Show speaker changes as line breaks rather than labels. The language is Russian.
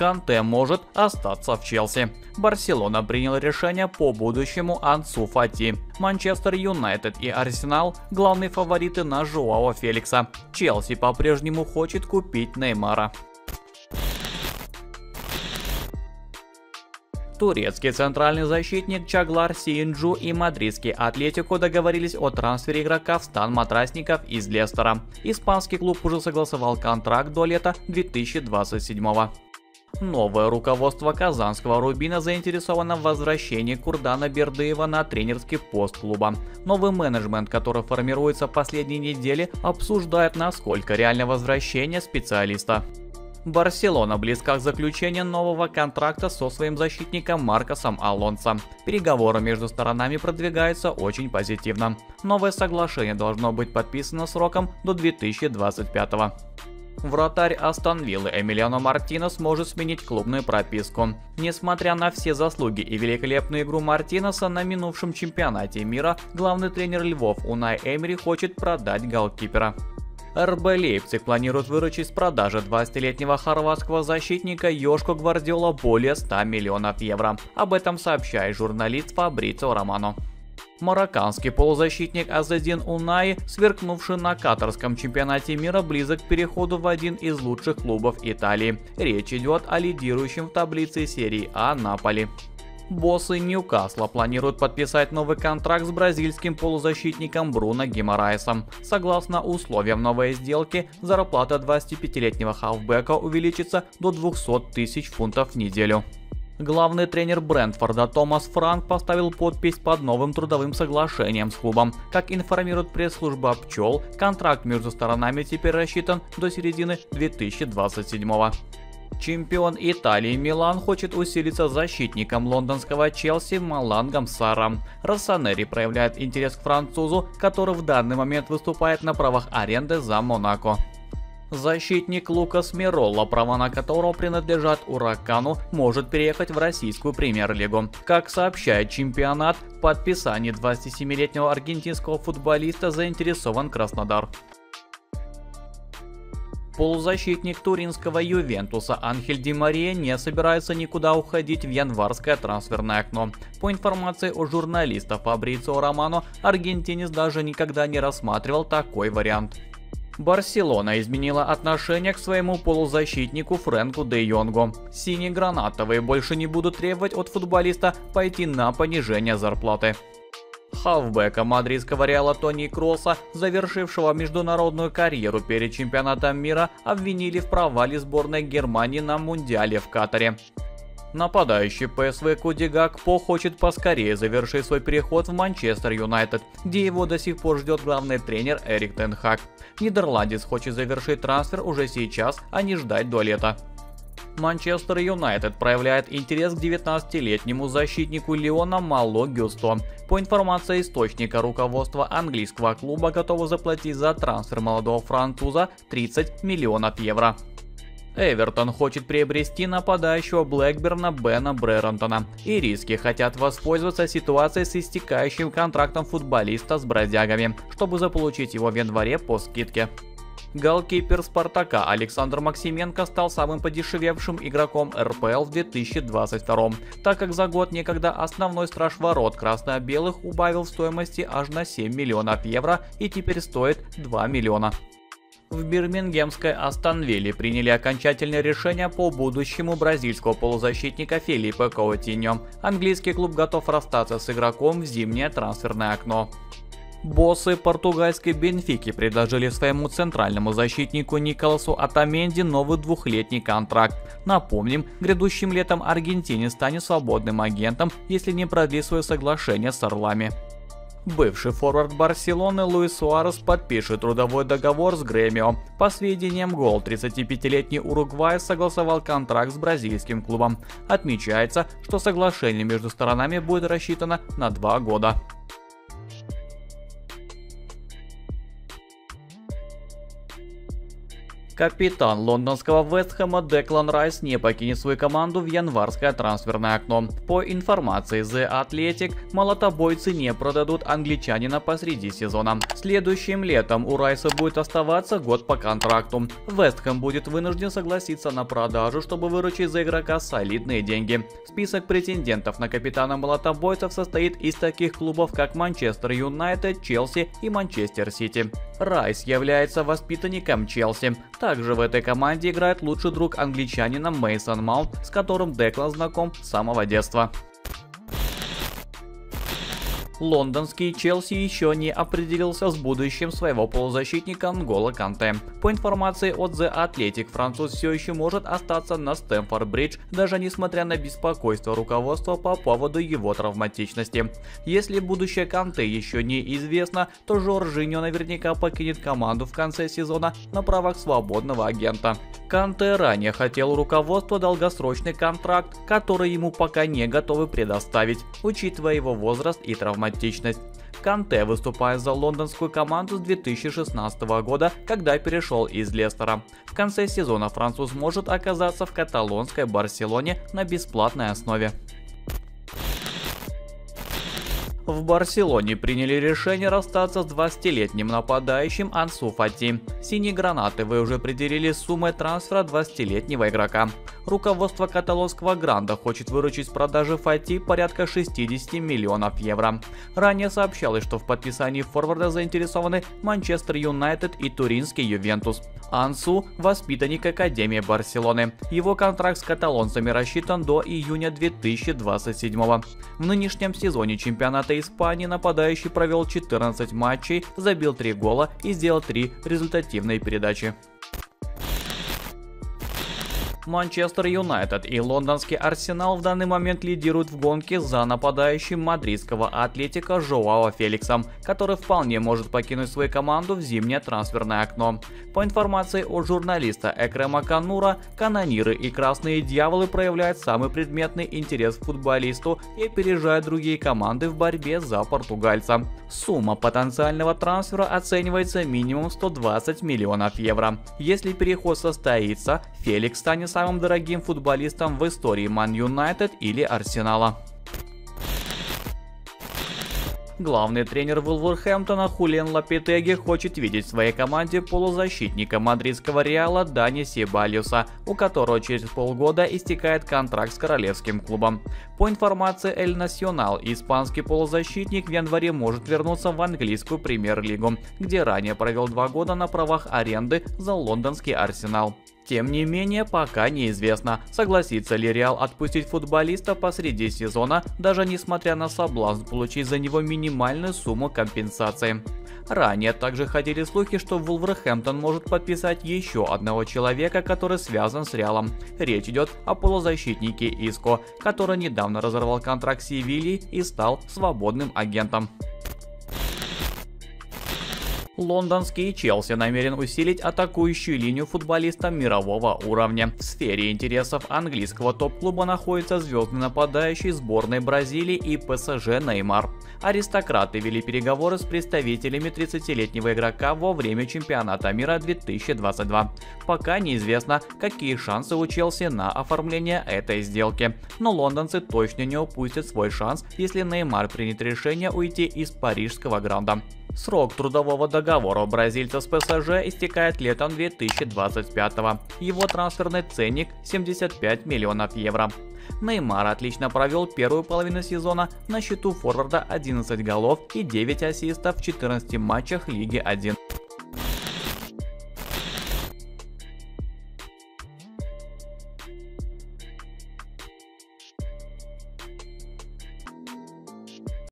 Канте может остаться в Челси. Барселона приняла решение по будущему Ансу Фати. Манчестер Юнайтед и Арсенал – главные фавориты на Жоао Феликса. Челси по-прежнему хочет купить Неймара. Турецкий центральный защитник Чаглар Сиинджу и мадридский Атлетико договорились о трансфере игрока в стан матрасников из Лестера. Испанский клуб уже согласовал контракт до лета 2027-го. Новое руководство казанского Рубина заинтересовано в возвращении Курдана Бердыева на тренерский пост клуба. Новый менеджмент, который формируется последние недели, обсуждает, насколько реально возвращение специалиста. Барселона близка к заключению нового контракта со своим защитником Маркосом Алонсо. Переговоры между сторонами продвигаются очень позитивно. Новое соглашение должно быть подписано сроком до 2025-го. Вратарь Астон Виллы Эмилиано Мартинес может сменить клубную прописку. Несмотря на все заслуги и великолепную игру Мартинеса на минувшем чемпионате мира, главный тренер Львов Унай Эмери хочет продать голкипера. РБ Лейпциг планирует выручить с продажи 20-летнего хорватского защитника Йошко Гвардиола более 100 миллионов евро. Об этом сообщает журналист Фабрицио Романо. Марокканский полузащитник Азедин Унаи, сверкнувший на катарском чемпионате мира, близок к переходу в один из лучших клубов Италии. Речь идет о лидирующем в таблице серии А Наполи. Боссы Ньюкасла планируют подписать новый контракт с бразильским полузащитником Бруно Гимараесом. Согласно условиям новой сделки, зарплата 25-летнего хавбека увеличится до 200 тысяч фунтов в неделю. Главный тренер Брентфорда Томас Франк поставил подпись под новым трудовым соглашением с клубом. Как информирует пресс-служба «Пчел», контракт между сторонами теперь рассчитан до середины 2027-го. Чемпион Италии Милан хочет усилиться защитником лондонского Челси Малангом Саром. Россонери проявляет интерес к французу, который в данный момент выступает на правах аренды за Монако. Защитник Лукас Миролла, права на которого принадлежат Уракану, может переехать в российскую премьер-лигу. Как сообщает чемпионат, в подписании 27-летнего аргентинского футболиста заинтересован Краснодар. Полузащитник туринского Ювентуса Анхель Ди Мария не собирается никуда уходить в январское трансферное окно. По информации у журналиста Фабрицио Романо, аргентинец даже никогда не рассматривал такой вариант. Барселона изменила отношение к своему полузащитнику Фрэнку де Йонгу. Сине-гранатовые больше не будут требовать от футболиста пойти на понижение зарплаты. Хавбека мадридского Реала Тони Кросса, завершившего международную карьеру перед чемпионатом мира, обвинили в провале сборной Германии на Мундиале в Катаре. Нападающий ПСВ Коди Гакпо хочет поскорее завершить свой переход в Манчестер Юнайтед, где его до сих пор ждет главный тренер Эрик Тен Хаг. Нидерландец хочет завершить трансфер уже сейчас, а не ждать до лета. Манчестер Юнайтед проявляет интерес к 19-летнему защитнику Лиона Мало Гюсто. По информации источника, руководство английского клуба готово заплатить за трансфер молодого француза 30 миллионов евро. Эвертон хочет приобрести нападающего Блэкберна Бена Брерентона. Ириски хотят воспользоваться ситуацией с истекающим контрактом футболиста с бродягами, чтобы заполучить его в январе по скидке. Голкипер Спартака Александр Максименко стал самым подешевевшим игроком РПЛ в 2022, так как за год некогда основной страж ворот красно-белых убавил в стоимости аж на 7 миллионов евро и теперь стоит 2 миллиона. В бирмингемской Астон Вилле приняли окончательное решение по будущему бразильского полузащитника Филиппе Коутиньо. Английский клуб готов расстаться с игроком в зимнее трансферное окно. Боссы португальской Бенфики предложили своему центральному защитнику Николасу Отаменди новый двухлетний контракт. Напомним, грядущим летом аргентинец станет свободным агентом, если не продлит свое соглашение с Орлами. Бывший форвард Барселоны Луис Суарес подпишет трудовой договор с Гремио. По сведениям ГОЛ, 35-летний уругваец согласовал контракт с бразильским клубом. Отмечается, что соглашение между сторонами будет рассчитано на 2 года. Капитан лондонского Вест Хэма Деклан Райс не покинет свою команду в январское трансферное окно. По информации The Athletic, молотобойцы не продадут англичанина посреди сезона. Следующим летом у Райса будет оставаться год по контракту. Вест Хэм будет вынужден согласиться на продажу, чтобы выручить за игрока солидные деньги. Список претендентов на капитана молотобойцев состоит из таких клубов, как Манчестер Юнайтед, Челси и Манчестер Сити. Райс является воспитанником Челси. Также в этой команде играет лучший друг англичанина Мейсон Маунт, с которым Деклан знаком с самого детства. Лондонский Челси еще не определился с будущим своего полузащитника Нголо Канте. По информации от The Athletic, француз все еще может остаться на Стэмфорд-Бридж, даже несмотря на беспокойство руководства по поводу его травматичности. Если будущее Канте еще не известно, то Жоржиньо наверняка покинет команду в конце сезона на правах свободного агента. Канте ранее хотел у руководства долгосрочный контракт, который ему пока не готовы предоставить, учитывая его возраст и травматичность. Канте выступает за лондонскую команду с 2016 года, когда перешел из Лестера. В конце сезона француз может оказаться в каталонской Барселоне на бесплатной основе. В Барселоне приняли решение расстаться с 20-летним нападающим Ансу Фати. Синие гранаты уже определили суммой трансфера 20-летнего игрока. Руководство каталонского Гранда хочет выручить с продажи Фати порядка 60 миллионов евро. Ранее сообщалось, что в подписании форварда заинтересованы Манчестер Юнайтед и туринский Ювентус. Ансу – воспитанник Академии Барселоны. Его контракт с каталонцами рассчитан до июня 2027 года. В нынешнем сезоне чемпионата Испании нападающий провел 14 матчей, забил 3 гола и сделал 3 результативные передачи. Манчестер Юнайтед и лондонский Арсенал в данный момент лидируют в гонке за нападающим мадридского Атлетико Жоао Феликсом, который вполне может покинуть свою команду в зимнее трансферное окно. По информации от журналиста Экрема Канура, канониры и красные дьяволы проявляют самый предметный интерес к футболисту и опережают другие команды в борьбе за португальца. Сумма потенциального трансфера оценивается минимум 120 миллионов евро. Если переход состоится, Феликс станет самым дорогим футболистом в истории Ман Юнайтед или Арсенала. Главный тренер Вулверхэмптона Хулиан Лопетеги хочет видеть в своей команде полузащитника мадридского Реала Дани Себальоса, у которого через полгода истекает контракт с королевским клубом. По информации Эль Национал, испанский полузащитник в январе может вернуться в английскую премьер-лигу, где ранее провел 2 года на правах аренды за лондонский Арсенал. Тем не менее, пока неизвестно, согласится ли Реал отпустить футболиста посреди сезона, даже несмотря на соблазн получить за него минимальную сумму компенсации. Ранее также ходили слухи, что Вулверхэмптон может подписать еще одного человека, который связан с Реалом. Речь идет о полузащитнике Иско, который недавно разорвал контракт с Севильей и стал свободным агентом. Лондонский Челси намерен усилить атакующую линию футболиста мирового уровня. В сфере интересов английского топ-клуба находится звездный нападающий сборной Бразилии и ПСЖ Неймар. Аристократы вели переговоры с представителями 30-летнего игрока во время чемпионата мира 2022. Пока неизвестно, какие шансы у Челси на оформление этой сделки, но лондонцы точно не упустят свой шанс, если Неймар примет решение уйти из парижского Гранда. Срок трудового договора бразильца с ПСЖ истекает летом 2025 года. Его трансферный ценник 75 миллионов евро. Неймар отлично провел первую половину сезона, на счету форварда 11 голов и 9 ассистов в 14 матчах Лиги 1.